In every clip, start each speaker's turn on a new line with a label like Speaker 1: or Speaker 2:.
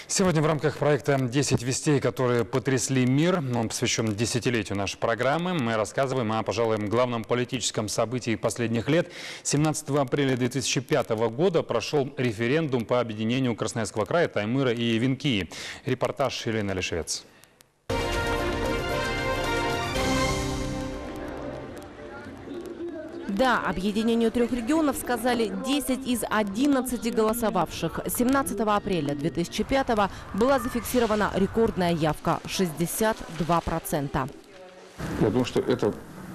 Speaker 1: Сегодня в рамках проекта «10 вестей», которые потрясли мир, он посвящен десятилетию нашей программы, мы рассказываем о, пожалуй, главном политическом событии последних лет. 17 апреля 2005 года прошел референдум по объединению Красноярского края, Таймыра и Венкии. Репортаж Елены Лишевец.
Speaker 2: Да, объединению трех регионов сказали 10 из 11 голосовавших. 17 апреля 2005 была зафиксирована рекордная явка – 62%.
Speaker 3: Я думаю, что это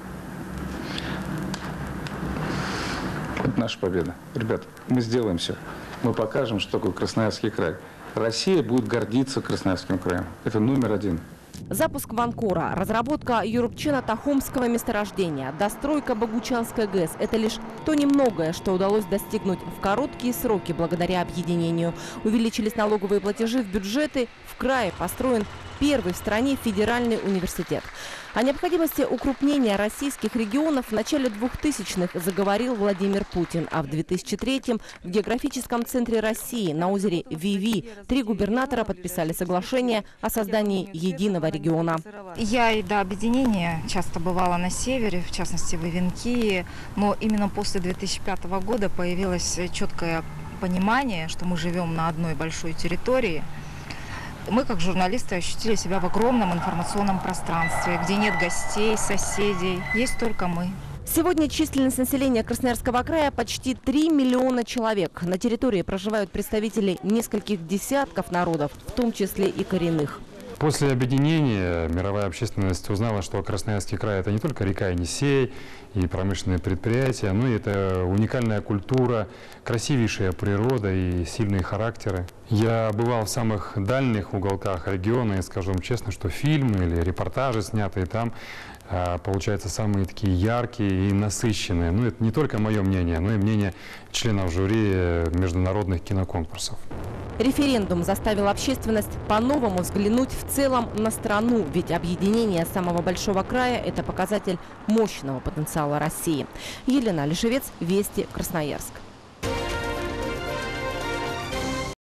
Speaker 3: наша победа. Ребята, мы сделаем все. Мы покажем, что такое Красноярский край. Россия будет гордиться Красноярским краем. Это номер один.
Speaker 2: Запуск Ванкора, разработка Юрупчино-Тахомского месторождения, достройка Богучанской ГЭС – это лишь то немногое, что удалось достигнуть в короткие сроки благодаря объединению. Увеличились налоговые платежи в бюджеты, в крае построен первый в стране федеральный университет. О необходимости укрупнения российских регионов в начале 2000-х заговорил Владимир Путин, а в 2003-м в географическом центре России на озере Виви 3 губернатора подписали соглашение о создании единого региона.
Speaker 4: Я и до объединения часто бывала на севере, в частности в Венкии, но именно после 2005 года появилось четкое понимание, что мы живем на одной большой территории. Мы, как журналисты, ощутили себя в огромном информационном пространстве, где нет гостей, соседей, есть только мы.
Speaker 2: Сегодня численность населения Красноярского края почти 3 миллиона человек. На территории проживают представители нескольких десятков народов, в том числе и коренных.
Speaker 1: После объединения мировая общественность узнала, что Красноярский край – это не только река Енисей и промышленные предприятия, но и это уникальная культура, красивейшая природа и сильные характеры. Я бывал в самых дальних уголках региона и скажу вам честно, что фильмы или репортажи, снятые там, получаются самые такие яркие и насыщенные. Ну, это не только мое мнение, но и мнение членов жюри международных киноконкурсов.
Speaker 2: Референдум заставил общественность по-новому взглянуть в целом на страну, ведь объединение самого большого края – это показатель мощного потенциала России. Елена Лишевец, Вести, Красноярск.